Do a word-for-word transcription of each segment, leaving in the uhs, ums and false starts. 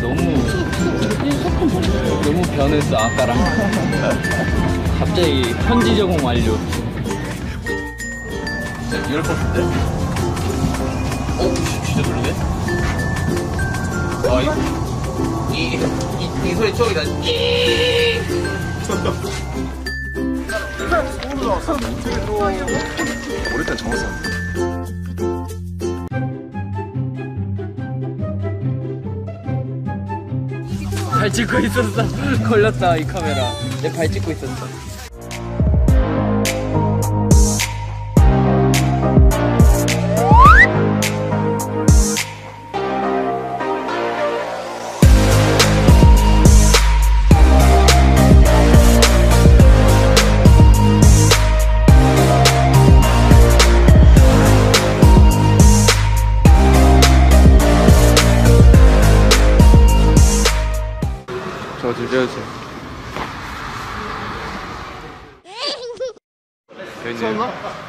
너무 너무 변했어 아까랑. 갑자기 현지 적응 완료. 진짜 이럴 것 같은데? 어? 진짜 놀래? 아 이거 이, 이, 이 소리 추억이다. 어릴 땐 정말 쌌는데. 발 찍고 있었어. 걸렸다 이 카메라. 내 발 찍고 있었어. 저 들려주세요. 설마?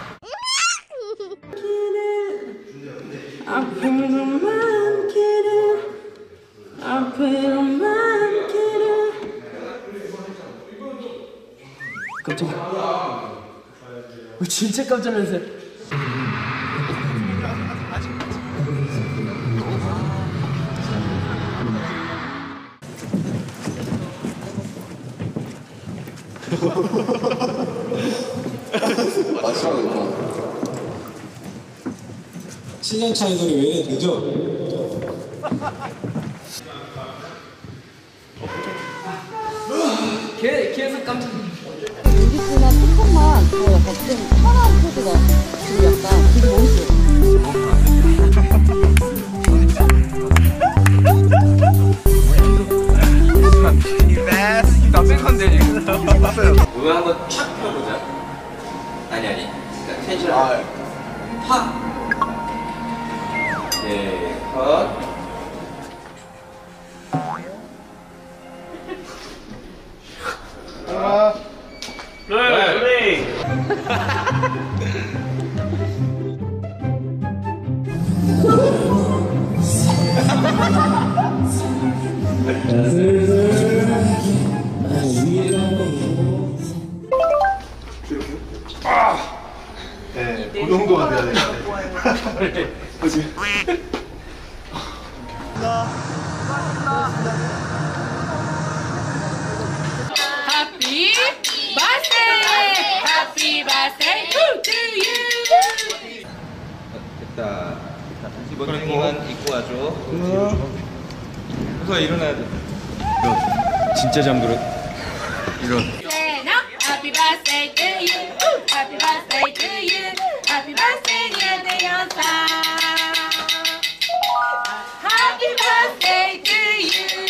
앞으로만 길을 앞으로만 길을 깜짝이야. 어, 진짜 깜짝 놀랐어요. 칠 년 차이들이 왜 이래 늦어? 걔, 걔에서 깜짝 여기지만 조금만 더 약간 좀 편한 코드가 지금 약간 되게 멋있어요. 나 뺀건데 이거 한번 촥 펴보자. 아니 아니 그러니까 텐션 아, 팍. 네, 컷. 하나 네. 아! 네, 그 정도가 돼야 되는데. 그치? Happy birthday! Happy birthday to you! 됐다. 이번님은 입고 와줘. 그래서 일어나야 돼. 이런 진짜 잠들어. 이런. Happy birthday to you! Happy birthday to you! Happy birthday dear 대현사! Happy birthday to you!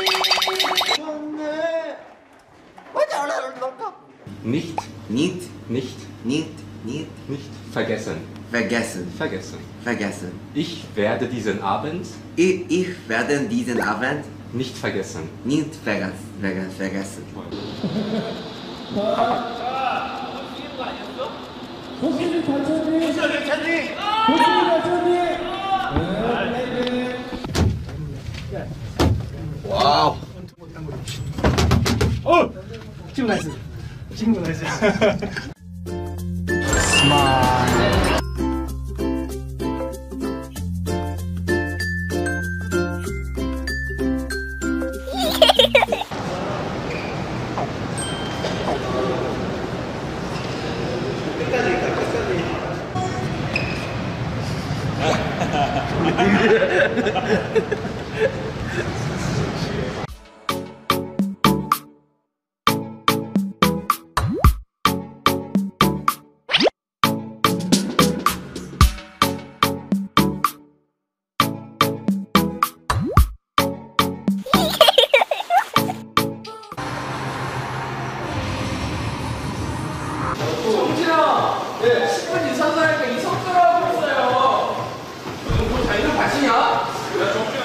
Nicht, Nicht, nicht, nicht, nicht nicht vergessen. vergessen, Vergessen. vergessen. Ich werde diesen Abend Ich, ich werde diesen Abend nicht vergessen. nicht vergessen. vergessen. vergessen. 와우. 어! 지금 나이스. 지금 나이스. 정진아! 네, 십 분 이상 살니까 이 속도로 하고 있어요. 너 자기는 마시냐? 야, 정진아.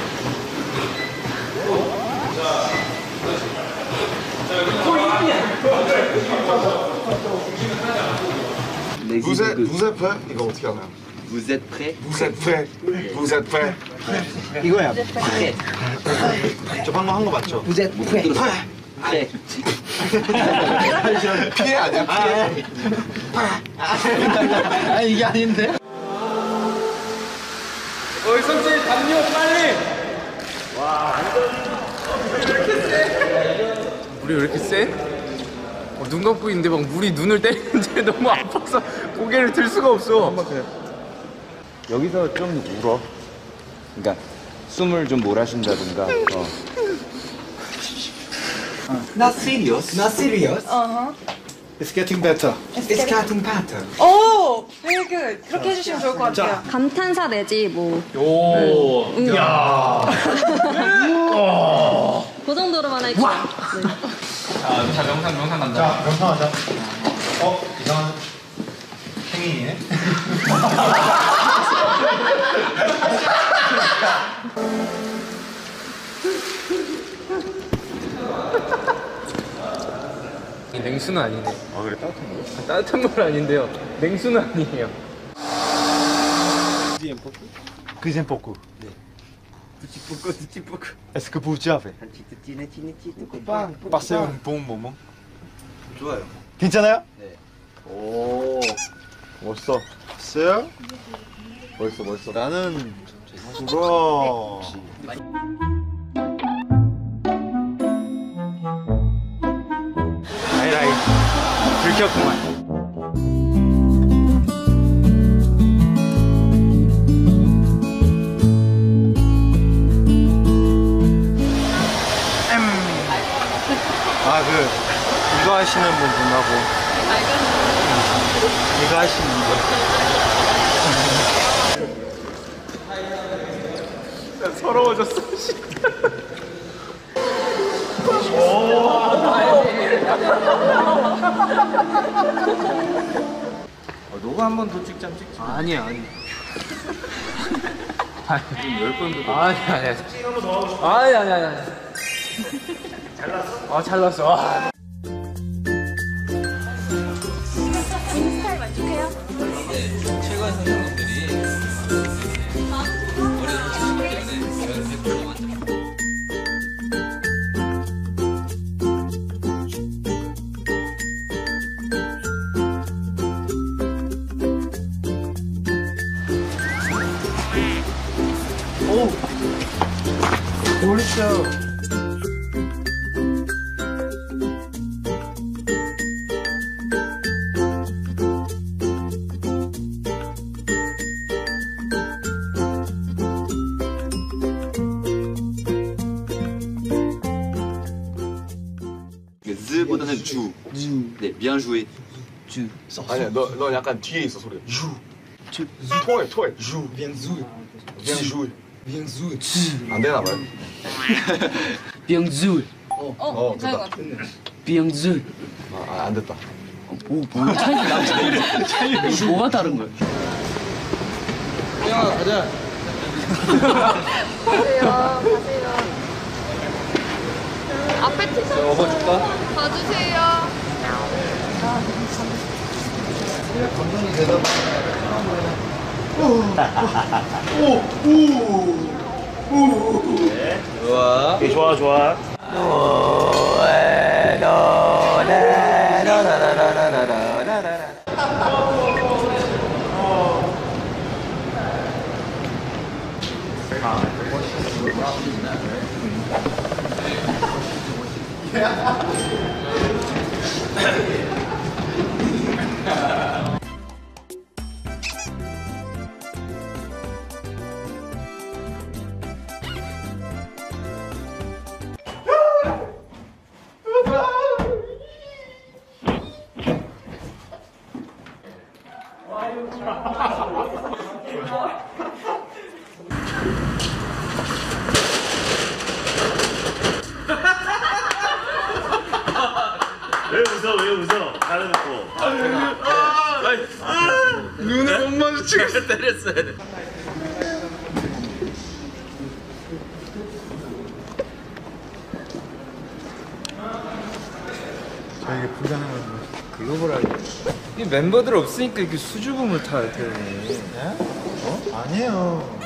자, 자, 여기 코인이야. Vous êtes, vous êtes prêts? 이거 어떻게 하나요? Vous êtes prêts? Vous êtes prêts? Vous êtes prêts? 이거야. 저 방금 한 거 맞죠? 부제 부제. 네. 피해 아니야? 피해. 아 이게 아닌데? 어이 성진 담요 빨리. 물이 왜 이렇게 세? 어, 눈 감고 있는데 막 물이 눈을 때리는데 너무 아파서 고개를 들 수가 없어. 여기서 좀 울어. 그러니까 숨을 좀 몰아쉰다든가. 어. Not serious. Not serious. Uh-huh. It's getting better. It's getting better. 오, very good. 그렇게 해주시면 좋을 것 같아요. 감탄사 내지 뭐. 오. 야. 그 정도로만 할게요. 자, 자 명상 명상 간다. 자, 명상하자. 어, 이상한 행위네. 이 냉수는 아니네. 아 그래 따뜻한 거? 따뜻한 물 아닌데요. 냉수는 아니에요. Cuisine beaucoup. Petit pouco, petit pouco. Est-ce que vous avez 찌네 찌네 찌네. passé un bon moment? 좋아요. 괜찮아요? 네. 오, 멋있어. 봤어요? 멋있어 멋있어. 나는 그거. 아이라이 들켰구만. 아, 그 이거 하시는 분 분하고 이거 하시는 분 서러워졌어. 어, 너가 한 번 더 찍자 찍자. 아니야 아니. 열 번도. 아니 아니 아니. 아니 아니 아니. 잘났어? 아 잘났어. 아. 스타일 만족해요? 멋있어. 즈보다는 주. 네, bien joué. 주. 아니야, 너, 너 약간 뒤에 있어 소리. 주. 주. 토해, 토해. 주. bien joué. bien joué. bien joué. 안 되나 봐요. 병줄. 어, 괜찮은 것 같아. 병줄. 아, 안 됐다. 뭐, 뭐 차이가 나? 차이 뭐가 다른 거야? 야, 가자. 가세요, 가세요. 앞에 티셔츠 업어줄까? 봐주세요. 감독님 대답. 좋아. 좋아 좋아. 왜 웃어? 왜 웃어? 가려놓고. 눈을 못 마주치겠어. 때렸어야 돼. 저 이게 불가능하죠. 글로벌하게. 이 멤버들 없으니까 이렇게 수줍음을 타야 돼. 네? 어? 아니에요.